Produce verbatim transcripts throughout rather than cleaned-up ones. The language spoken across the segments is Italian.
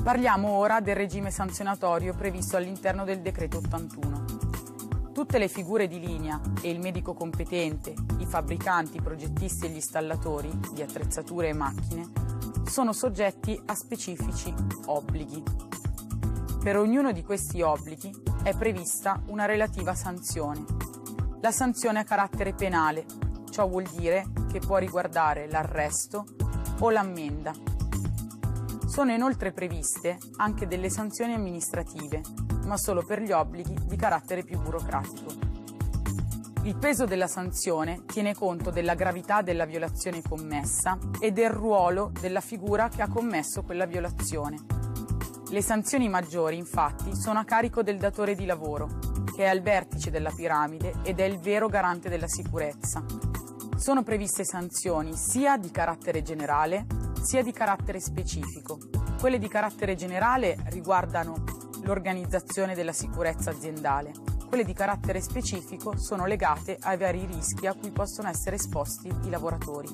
Parliamo ora del regime sanzionatorio previsto all'interno del decreto ottantuno. Tutte le figure di linea e il medico competente, i fabbricanti, i progettisti e gli installatori di attrezzature e macchine sono soggetti a specifici obblighi. Per ognuno di questi obblighi è prevista una relativa sanzione. La sanzione ha carattere penale, ciò vuol dire che può riguardare l'arresto o l'ammenda. Sono inoltre previste anche delle sanzioni amministrative, ma solo per gli obblighi di carattere più burocratico. Il peso della sanzione tiene conto della gravità della violazione commessa e del ruolo della figura che ha commesso quella violazione. Le sanzioni maggiori, infatti, sono a carico del datore di lavoro, che è al vertice della piramide ed è il vero garante della sicurezza. Sono previste sanzioni sia di carattere generale sia di carattere specifico. Quelle di carattere generale riguardano l'organizzazione della sicurezza aziendale. Quelle di carattere specifico sono legate ai vari rischi a cui possono essere esposti i lavoratori.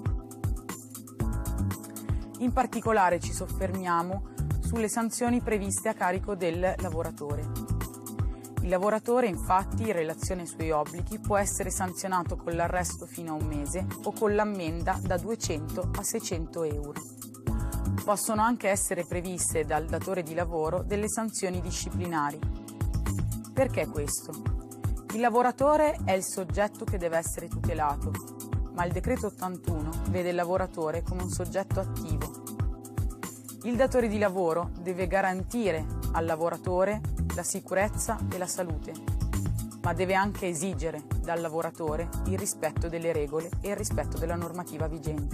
In particolare ci soffermiamo sulle sanzioni previste a carico del lavoratore. Il lavoratore, infatti, in relazione ai suoi obblighi, può essere sanzionato con l'arresto fino a un mese o con l'ammenda da duecento a seicento euro. Possono anche essere previste dal datore di lavoro delle sanzioni disciplinari. Perché questo? Il lavoratore è il soggetto che deve essere tutelato, ma il decreto ottantuno vede il lavoratore come un soggetto attivo. Il datore di lavoro deve garantire al lavoratore la sicurezza e la salute, ma deve anche esigere dal lavoratore il rispetto delle regole e il rispetto della normativa vigente.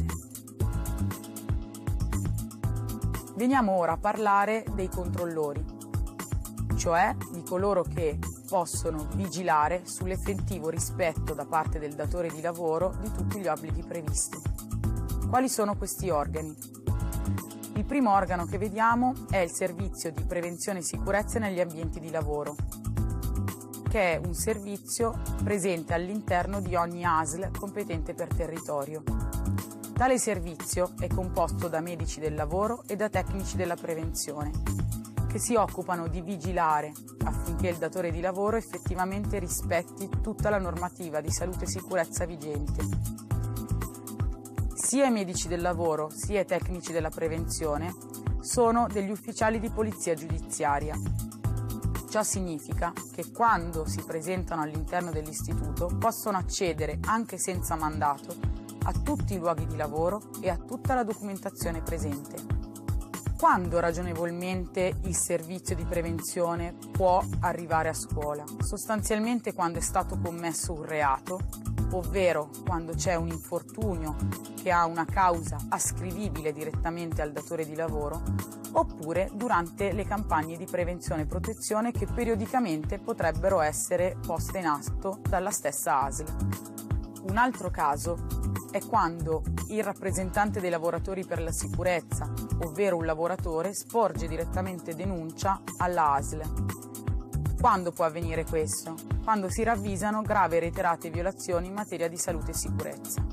Veniamo ora a parlare dei controllori, cioè di coloro che possono vigilare sull'effettivo rispetto da parte del datore di lavoro di tutti gli obblighi previsti. Quali sono questi organi? Il primo organo che vediamo è il Servizio di Prevenzione e Sicurezza negli Ambienti di Lavoro, che è un servizio presente all'interno di ogni A S L competente per territorio. Tale servizio è composto da medici del lavoro e da tecnici della prevenzione, che si occupano di vigilare affinché il datore di lavoro effettivamente rispetti tutta la normativa di salute e sicurezza vigente. Sia i medici del lavoro sia i tecnici della prevenzione sono degli ufficiali di polizia giudiziaria. Ciò significa che quando si presentano all'interno dell'istituto possono accedere anche senza mandato a tutti i luoghi di lavoro e a tutta la documentazione presente. Quando ragionevolmente il servizio di prevenzione può arrivare a scuola? Sostanzialmente quando è stato commesso un reato, ovvero quando c'è un infortunio che ha una causa ascrivibile direttamente al datore di lavoro, oppure durante le campagne di prevenzione e protezione che periodicamente potrebbero essere poste in atto dalla stessa A S L. Un altro caso è quando il rappresentante dei lavoratori per la sicurezza, ovvero un lavoratore, sporge direttamente denuncia alla A S L. Quando può avvenire questo? Quando si ravvisano gravi e reiterate violazioni in materia di salute e sicurezza.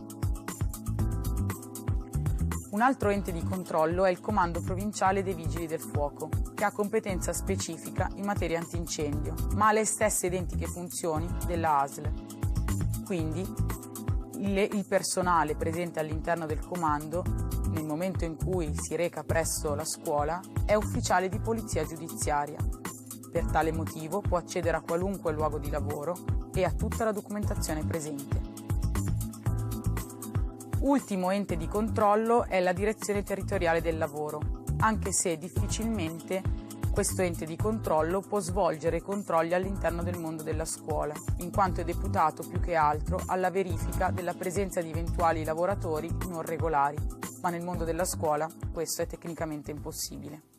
Un altro ente di controllo è il Comando Provinciale dei Vigili del Fuoco, che ha competenza specifica in materia antincendio, ma ha le stesse identiche funzioni della A S L. Quindi il, il personale presente all'interno del comando, nel momento in cui si reca presso la scuola, è ufficiale di polizia giudiziaria. Per tale motivo può accedere a qualunque luogo di lavoro e a tutta la documentazione presente. Ultimo ente di controllo è la Direzione Territoriale del Lavoro, anche se difficilmente questo ente di controllo può svolgere controlli all'interno del mondo della scuola, in quanto è deputato più che altro alla verifica della presenza di eventuali lavoratori non regolari, ma nel mondo della scuola questo è tecnicamente impossibile.